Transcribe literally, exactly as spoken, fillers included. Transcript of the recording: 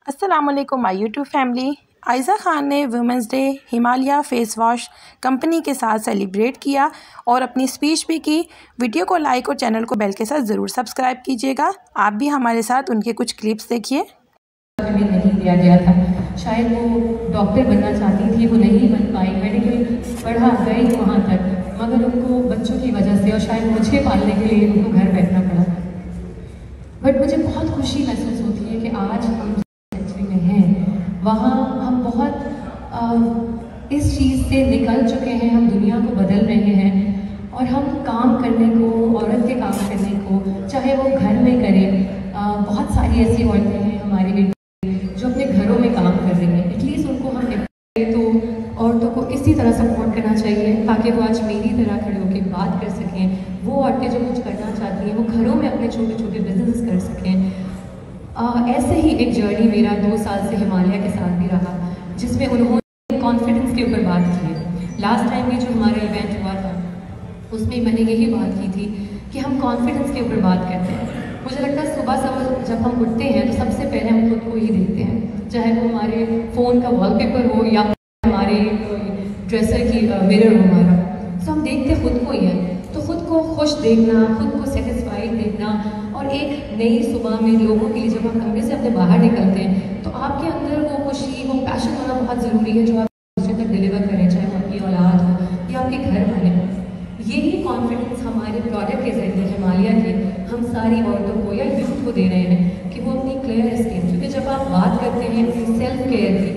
अस्सलाम वालेकुम my YouTube family. Ayza Khan ने Women's Day Himalaya face wash company के साथ सेलिब्रेट किया और अपनी स्पीच भी की। वीडियो को लाइक और चैनल को बेल के साथ ज़रूर सब्सक्राइब कीजिएगा। आप भी हमारे साथ उनके कुछ क्लिप्स देखिए। हमें नहीं दिया गया था, शायद वो डॉक्टर बनना चाहती थी, वो नहीं बन पाई, मेडिकल पढ़ा गई वहाँ तक, मगर उनको बच्चों की वजह से और शायद मुझे पालने के लिए उनको घर बैठना पड़ा। बट मुझे बहुत खुशी महसूस होती है कि आज हम सेंचुरी में हैं, वहाँ हम बहुत आ, इस चीज़ से निकल चुके हैं, हम दुनिया को बदल रहे हैं और हम काम करने को, औरत के काम करने को, चाहे वो घर में करें। आ, बहुत सारी ऐसी औरतें हैं हमारी जो अपने घरों में काम कर रही हैं, एटलीस्ट उनको हम तो औरतों को इसी तरह सपोर्ट करना चाहिए ताकि वो आज मेरी तरह खड़े होकर बात कर सकें। वो औरतें जो कुछ करना चाहती हैं वो घरों में अपने छोटे छोटे बिजनेस कर सकें। आ, ऐसे ही एक जर्नी मेरा दो साल से हिमालय के साथ भी रहा, जिसमें उन्होंने कॉन्फिडेंस के ऊपर बात की है। लास्ट टाइम भी जो हमारा इवेंट हुआ था उसमें मैंने यही बात की थी कि हम कॉन्फिडेंस के ऊपर बात करते हैं। मुझे लगता है सुबह सुबह जब हम उठते हैं तो सबसे पहले हम खुद को ही देखते हैं, चाहे वो हमारे फ़ोन का वॉलपेपर हो या हमारे ड्रेसर की मिरर हो हमारा, तो हम देखते खुद को ही हैं। तो खुद को खुश देखना, खुद को सेटिस्फाइड देखना और एक नई सुबह में लोगों के लिए जब हम कमरे से अपने बाहर निकलते हैं तो आपके अंदर वो खुशी, वो पैशन होना बहुत ज़रूरी है जो आप दूसरे तक डिलीवर करें, चाहे वो आपकी औलाद हो या आपके घर वाले हो। यही कॉन्फिडेंस हमारे प्रोडक्ट के जरिए हिमालय के हम सारी औरतों को या यूथ को दे रहे हैं कि वो अपनी क्लियर स्किन, क्योंकि जब आप बात करते हैं अपनी सेल्फ केयर की,